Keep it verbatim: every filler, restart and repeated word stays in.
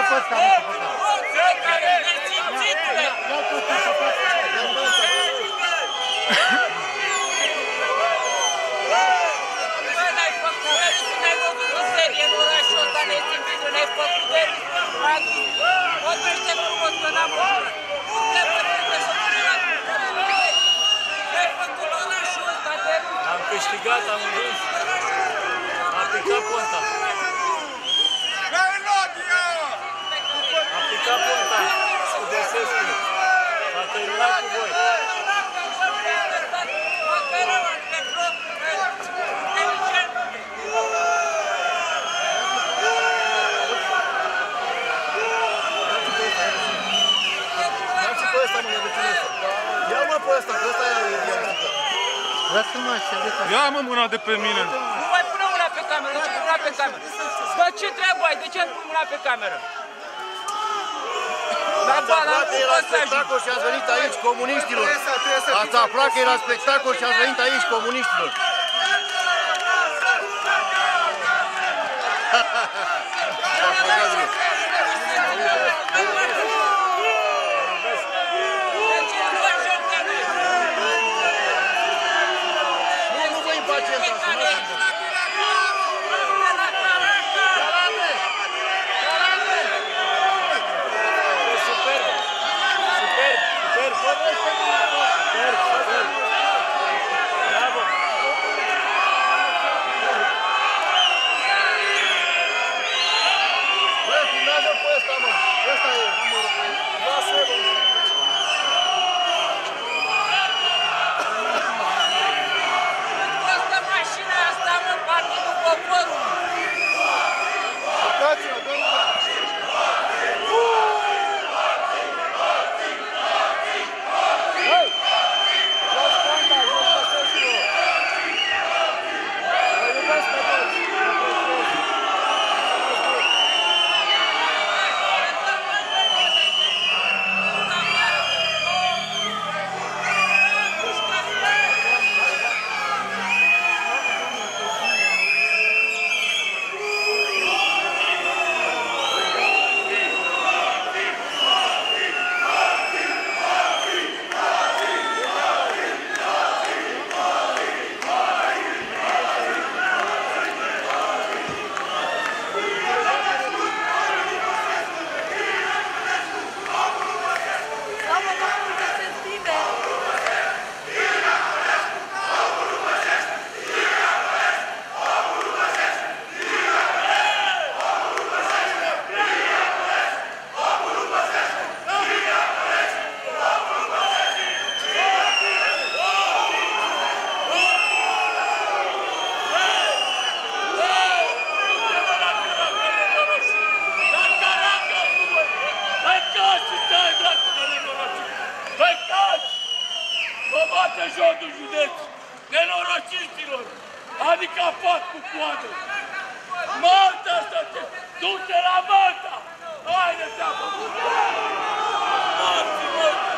pe ăsta, mă, pe ăsta. Ia-l pe ăsta, să faci. Ia-l pe ăsta. Bă, n-ai făcut deris, n-ai văzut o serie în orașul ăsta, n-ai simțit, n-ai făcut deris. Vorbește frumos, că n-am văzut. Nu te vorbește să nu la n-ai făcut orașul ăsta, deris. Am câștigat, am învins. Am picat ponta. Am picat ponta. Scudesescu. S-a terminat cu voi. Ia-mă pe ăsta, că ăsta e realistică. Lasă-mă așa, de fapt. Ia-mă mâna de pe mine. Nu mai pune mâna pe cameră, ce mâna pe cameră? Bă, ce treabă ai? De ce nu pui mâna pe cameră? Ați aflat că era spectacol și ați venit aici comuniștilor. Ați aflat că era spectacol și ați venit aici comuniștilor. Nu vă impacientați, sunați-mă. Jocul județ, nenorociștilor, adică apat cu coadă. Malta să te, du-te la Malta! Haide-te-a făcut! Morți, morți!